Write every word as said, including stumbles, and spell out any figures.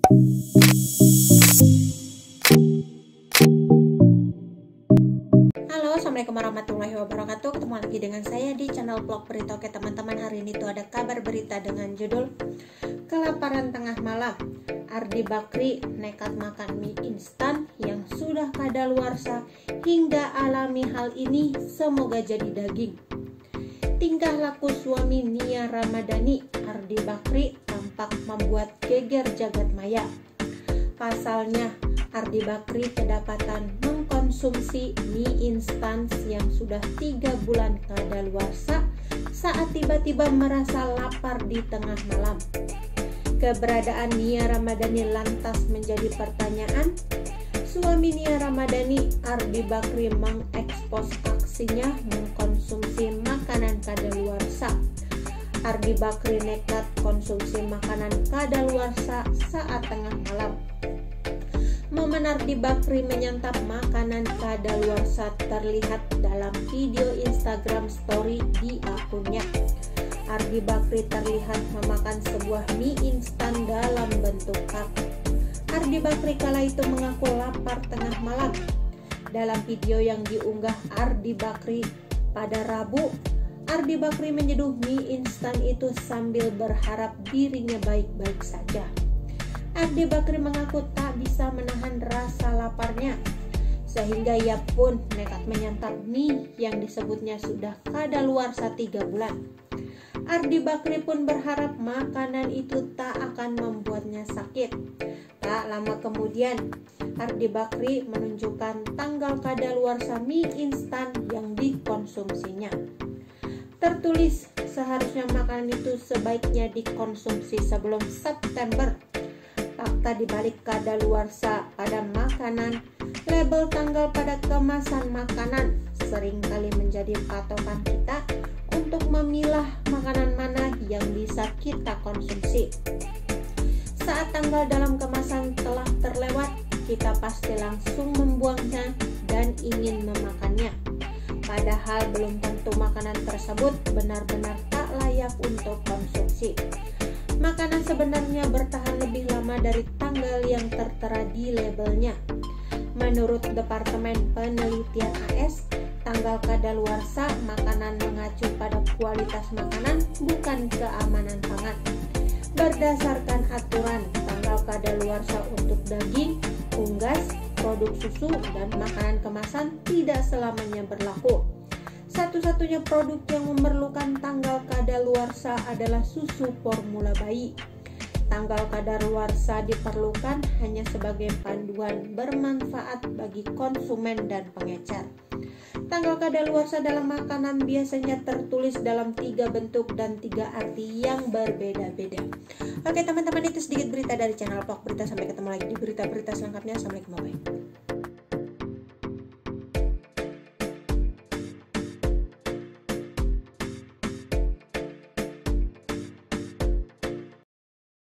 Halo, assalamualaikum warahmatullahi wabarakatuh. Ketemu lagi dengan saya di channel vlog berita. Oke teman-teman, hari ini tuh ada kabar berita dengan judul Kelaparan Tengah Malam, Ardi Bakri nekat makan mie instan yang sudah kadaluarsa hingga alami hal ini, semoga jadi daging. Tingkah laku suami Nia Ramadhani, Ardi Bakri, tampak membuat geger jagat maya. Pasalnya, Ardi Bakri kedapatan mengkonsumsi mie instan yang sudah tiga bulan kadaluarsa saat tiba-tiba merasa lapar di tengah malam. Keberadaan Nia Ramadhani lantas menjadi pertanyaan. Suami Nia Ramadhani, Ardi Bakri, mengekspos aksinya mengkonsumsi makanan kadaluarsa. Ardi Bakri nekat konsumsi makanan kadaluarsa saat tengah malam. Momen Ardi Bakri menyantap makanan kadaluarsa terlihat dalam video Instagram story di akunnya. Ardi Bakri terlihat memakan sebuah mie instan dalam bentuk cup. Ardi Bakri kala itu mengaku lapar tengah malam. Dalam video yang diunggah Ardi Bakri pada Rabu, Ardi Bakri menyeduh mie instan itu sambil berharap dirinya baik-baik saja. Ardi Bakri mengaku tak bisa menahan rasa laparnya, sehingga ia pun nekat menyantap mie yang disebutnya sudah kadaluarsa tiga bulan. Ardi Bakri pun berharap makanan itu tak akan membuatnya sakit. Tak lama kemudian, Ardi Bakri menunjukkan tanggal kadaluarsa mie instan yang dikonsumsinya. Tertulis seharusnya makanan itu sebaiknya dikonsumsi sebelum September. Fakta dibalik kadaluarsa pada makanan, label tanggal pada kemasan makanan seringkali menjadi patokan kita untuk memilah makanan mana yang bisa kita konsumsi. Saat tanggal dalam kemasan telah terlewat, kita pasti langsung membuangnya dan ingin memakannya. Padahal belum tentu makanan tersebut benar-benar tak layak untuk konsumsi. Makanan sebenarnya bertahan lebih lama dari tanggal yang tertera di labelnya. Menurut Departemen Penelitian A S, tanggal kadaluarsa makanan mengacu pada kualitas makanan, bukan keamanan pangan. Berdasarkan aturan, tanggal kadaluarsa untuk daging, unggas, produk susu, dan makanan kemasan tidak selamanya berlaku. Satu-satunya produk yang memerlukan tanggal kadaluarsa adalah susu formula bayi. Tanggal kadaluarsa diperlukan hanya sebagai panduan bermanfaat bagi konsumen dan pengecer. Tanggal kadaluarsa dalam makanan biasanya tertulis dalam tiga bentuk dan tiga arti yang berbeda-beda. Oke teman-teman, itu sedikit berita dari channel vlog berita. Sampai ketemu lagi di berita-berita selengkapnya. Assalamualaikum warahmatullahi wabarakatuh.